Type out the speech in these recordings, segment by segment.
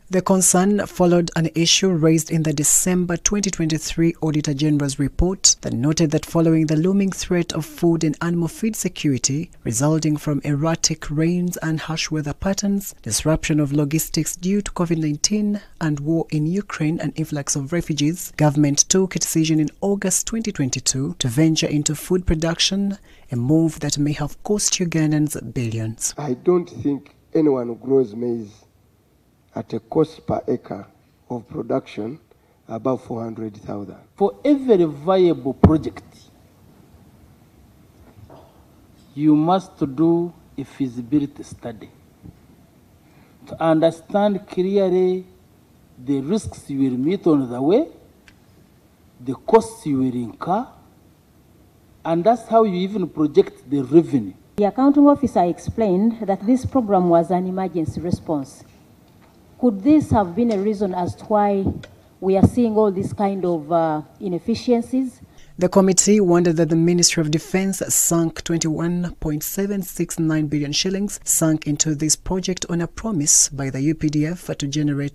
The concern followed an issue raised in the December 2023 Auditor General's report that noted that following the looming threat of food and animal feed security resulting from erratic rains and harsh weather patterns, disruption of logistics due to COVID-19 and war in Ukraine and influx of refugees, government took a decision in August 2022 to venture into food production, a move that may have cost Ugandans billions. I don't think anyone who grows maize at a cost per acre of production above 400,000. For every viable project, you must do a feasibility study to understand clearly the risks you will meet on the way, the costs you will incur, and that's how you even project the revenue. The accounting officer explained that this program was an emergency response. Could this have been a reason as to why we are seeing all these kind of inefficiencies? The committee wondered that the Ministry of Defence sunk 21.769 billion shillings sunk into this project on a promise by the UPDF to generate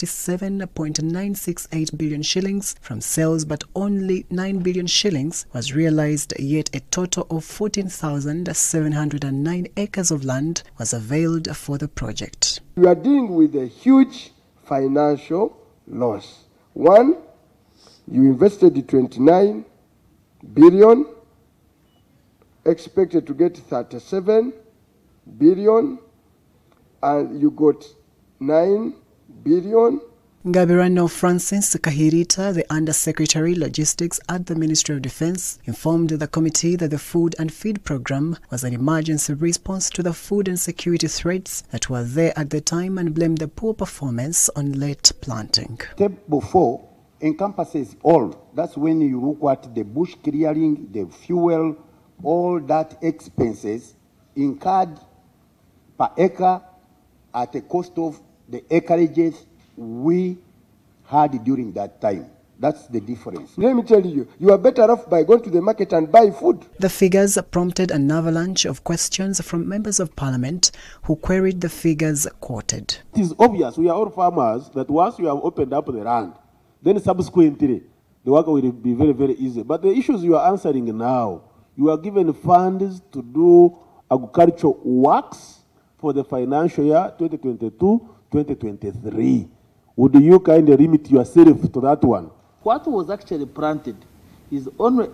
37.968 billion shillings from sales, but only 9 billion shillings was realised, yet a total of 14,709 acres of land was availed for the project. We are dealing with a huge financial loss. One, you invested 29 billion, expected to get 37 billion, and you got 9 billion. Gabirano Francis Kahirita, the Undersecretary Logistics at the Ministry of Defence, informed the committee that the Food and Feed Programme was an emergency response to the food and security threats that were there at the time and blamed the poor performance on late planting. Table 4 encompasses all. That's when you look at the bush clearing, the fuel, all that expenses incurred per acre at a cost of the acreages we had during that time. That's the difference. Let me tell you, you are better off by going to the market and buy food. The figures prompted an avalanche of questions from members of parliament who queried the figures quoted. It is obvious, we are all farmers, that once you have opened up the land, then subsequently the work will be very, very easy. But the issues you are answering now, you are given funds to do agricultural works for the financial year 2022-2023. Would you kind of limit yourself to that one? What was actually planted is only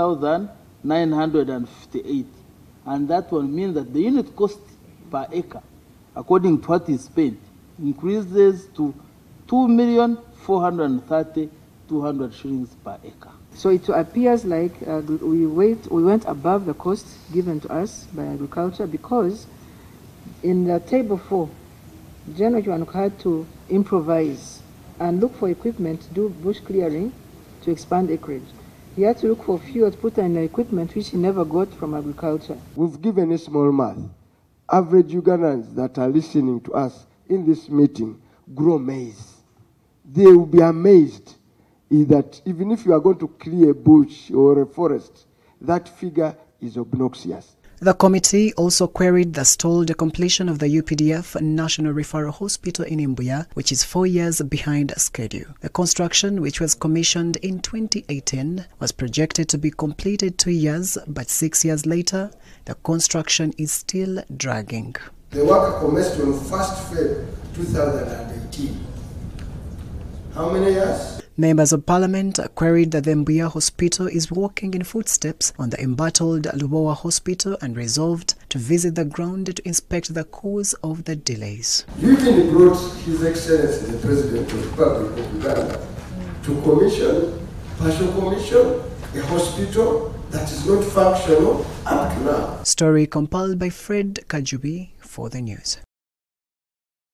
8,958, and that one means that the unit cost per acre, according to what is spent, increases to 2,430,200 shillings per acre. So it appears like we went above the cost given to us by agriculture, because in the table 4, General Kiwanuka had to improvise and look for equipment to do bush clearing to expand acreage. He had to look for fuel to put in the equipment which he never got from agriculture. We've given a small math. Average Ugandans that are listening to us in this meeting grow maize. They will be amazed that even if you are going to clear a bush or a forest, that figure is obnoxious. The committee also queried the stalled completion of the UPDF National Referral Hospital in Imbuya, which is 4 years behind schedule. The construction, which was commissioned in 2018, was projected to be completed 2 years, but 6 years later, the construction is still dragging. The work commenced on 1st February 2018. How many years? Members of Parliament queried that the Imbuya Hospital is walking in footsteps on the embattled Lubowa Hospital and resolved to visit the ground to inspect the cause of the delays. You even brought His Excellency the President of the Republic of Uganda to partial commission, a hospital that is not functional up to now. Story compiled by Fred Kajubi for the news.